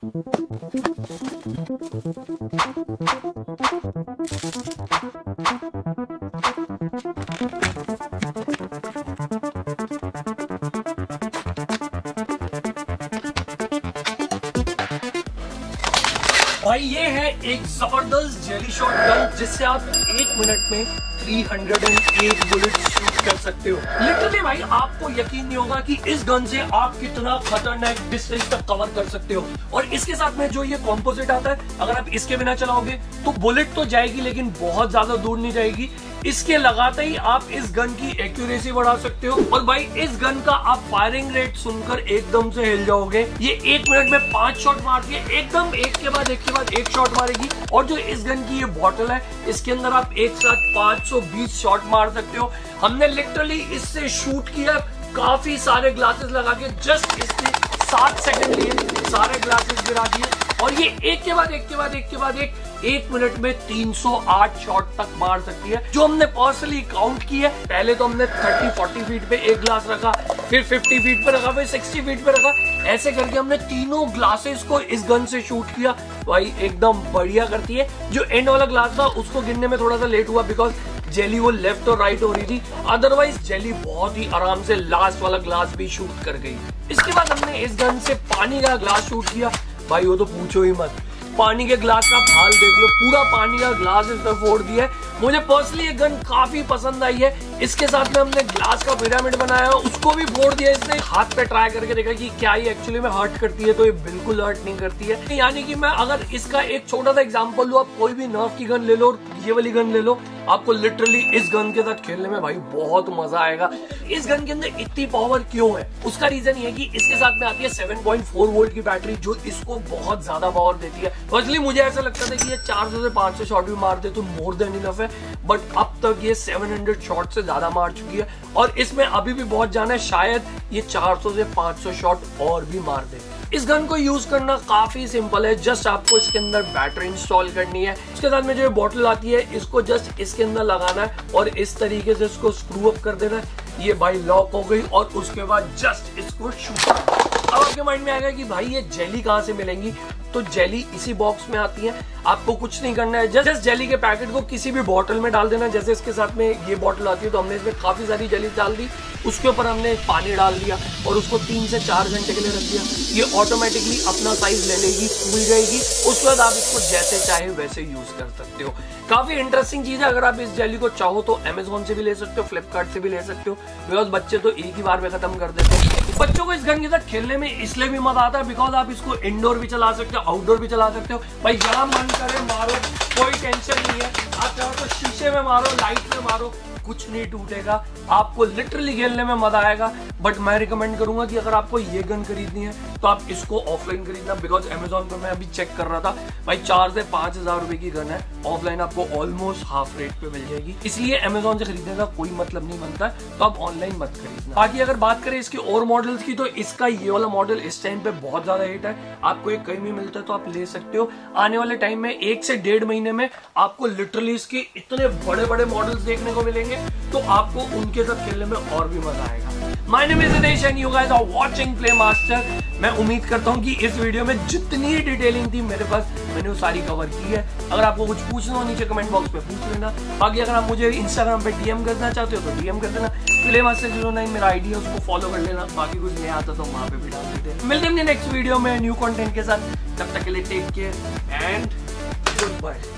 भाई ये है एक जबरदस्त जेली शॉट गन जिससे आप 1 मिनट में 308 बुलेट शूट कर सकते हो। लिटरली भाई आपको यकीन नहीं होगा कि इस गन से आप कितना खतरनाक डिस्टेंस तक कवर कर सकते हो। और इसके साथ में जो ये कॉम्पोजिट आता है, अगर आप इसके बिना चलाओगे तो बुलेट तो जाएगी लेकिन बहुत ज्यादा दूर नहीं जाएगी। इसके लगाते ही आप इस गन की एक्यूरेसी बढ़ा सकते हो। और भाई इस गन का आप फायरिंग रेट सुनकर एकदम से हिल जाओगे। ये 1 मिनट में 5 शॉट मारती है, एकदम एक के बाद एक शॉट मारेगी। और जो इस गन की ये बॉटल है, इसके अंदर आप एक साथ 520 शॉट मार सकते हो। हमने लिटरली इससे शूट किया काफी सारे ग्लासेस लगा के, जस्ट इसने 7 सेकंड लिए सारे ग्लासेस गिरा दिए। और ये एक के बाद एक 1 मिनट में 308 शॉट तक मार सकती है, जो हमने पर्सनली काउंट की है। पहले तो हमने 30-40 फीट पे एक ग्लास रखा, फिर 50 फीट पे रखा, फिर 60 फीट पे रखा। ऐसे करके हमने तीनों ग्लासेस को इस गन से शूट किया। भाई एकदम बढ़िया करती है। जो एंड वाला ग्लास था उसको गिनने में थोड़ा सा लेट हुआ, बिकॉज जेली वो लेफ्ट और राइट हो रही थी। अदरवाइज जेली बहुत ही आराम से लास्ट वाला ग्लास भी शूट कर गई। इसके बाद हमने इस गन से पानी का ग्लास शूट किया। भाई वो तो पूछो ही मत, पानी के ग्लास का हाल देख लो, पूरा पानी का ग्लास इसने फोड़ दिया है। मुझे पर्सनली ये गन काफी पसंद आई है। इसके साथ में हमने ग्लास का पिरामिड बनाया, उसको भी फोड़ दिया इसने। हाथ पे ट्राई करके देखा कि क्या ये एक्चुअली में हर्ट करती है, तो ये बिल्कुल हर्ट नहीं करती है। यानी कि मैं अगर इसका एक छोटा सा एग्जांपल दूं, आप कोई भी नर्फ की गन ले लो, ये वाली गन ले लो, आपको लिटरली इस गन के साथ खेलने में भाई बहुत मजा आएगा। इस गन के अंदर इतनी पावर क्यों है, उसका रीजन ये है कि इसके साथ में आती है 7.4 वोल्ट की बैटरी, जो इसको बहुत ज्यादा पावर देती है। पर्सनली मुझे ऐसा लगता था कि ये 400 से 500 शॉट भी मार दे तो मोर देन इनफ है, बट अब तक ये 700 शॉट से ज्यादा मार चुकी है। और इसमें अभी भी बहुत जाना है, शायद ये 400 से 500 शॉट और भी मार दे। इस गन को यूज करना काफी सिंपल है। जस्ट आपको इसके अंदर बैटरी इंस्टॉल करनी है। इसके साथ में जो बॉटल आती है, इसको जस्ट इसके अंदर लगाना है और इस तरीके से इसको स्क्रू अप कर देना है। ये भाई लॉक हो गई। और उसके बाद जस्ट इसको शूट। अब आपके माइंड में आएगा कि भाई ये जेली कहाँ से मिलेंगी, तो जेली इसी बॉक्स में आती है। आपको कुछ नहीं करना है, जस्ट जेली के पैकेट को किसी भी बॉटल में डाल देना। जैसे इसके साथ में ये बॉटल आती है, तो हमने इसमें काफी सारी जेली डाल दी, उसके ऊपर हमने पानी डाल दिया और उसको 3 से 4 घंटे के लिए रख दिया। ये ऑटोमेटिकली अपना साइज ले लेगी, फूल जाएगी। उसके बाद आप इसको जैसे चाहे वैसे यूज कर सकते हो। काफी इंटरेस्टिंग चीज है। अगर आप इस जेली को चाहो तो अमेजोन से भी ले सकते हो, फ्लिपकार्ट से भी ले सकते हो, बिकॉज बच्चे तो एक ही बार में खत्म कर देते हैं। बच्चों को इस गन के साथ खेलने में इसलिए भी मजा आता है बिकॉज आप इसको इंडोर भी चला सकते हो, आउटडोर भी चला सकते हो। भाई जहां मन करे मारो, कोई टेंशन नहीं है। आप चाहो तो शीशे में मारो, लाइट में मारो, कुछ नहीं टूटेगा। आपको लिटरली खेलने में मजा आएगा। बट मैं रिकमेंड करूंगा कि अगर आपको ये गन खरीदनी है तो आप इसको ऑफलाइन खरीदना, बिकॉज अमेजोन पर मैं अभी चेक कर रहा था, भाई 4 से 5 हजार रुपए की गन है, ऑफलाइन आपको ऑलमोस्ट हाफ रेट पे मिल जाएगी। इसलिए अमेजोन से खरीदने का कोई मतलब नहीं बनता है, तो आप ऑनलाइन मत खरीदना। बाकी अगर बात करें इसके और मॉडल्स की, तो इसका ये वाला मॉडल इस टाइम पे बहुत ज्यादा हिट है। आपको एक कहीं भी मिलता है तो आप ले सकते हो। आने वाले टाइम में 1 से 1.5 महीने में आपको लिटरली इसके इतने बड़े बड़े मॉडल्स देखने को मिलेंगे, तो आपको उनके साथ खेलने में और भी मजा आएगा। My name is Dinesh and you guys are watching Play Master. मैं उम्मीद करता हूं कि इस वीडियो में जितनी डिटेलिंग थी मेरे पास, मैंने वो सारी कवर की है। अगर आपको कुछ पूछना हो नीचे कमेंट बॉक्स में पूछ लेना। बाकी अगर आप मुझे इंस्टाग्राम पे डीएम करना चाहते हो तो डीएम कर देना। प्ले मास्टर 09 मेरा आईडी है, उसको फॉलो कर लेना। बाकी कुछ नहीं आता तो वहां पे भी डाल देते हैं। मिलते हैं नेक्स्ट वीडियो में न्यू कंटेंट के साथ। तब तक के लिए take care and good bye.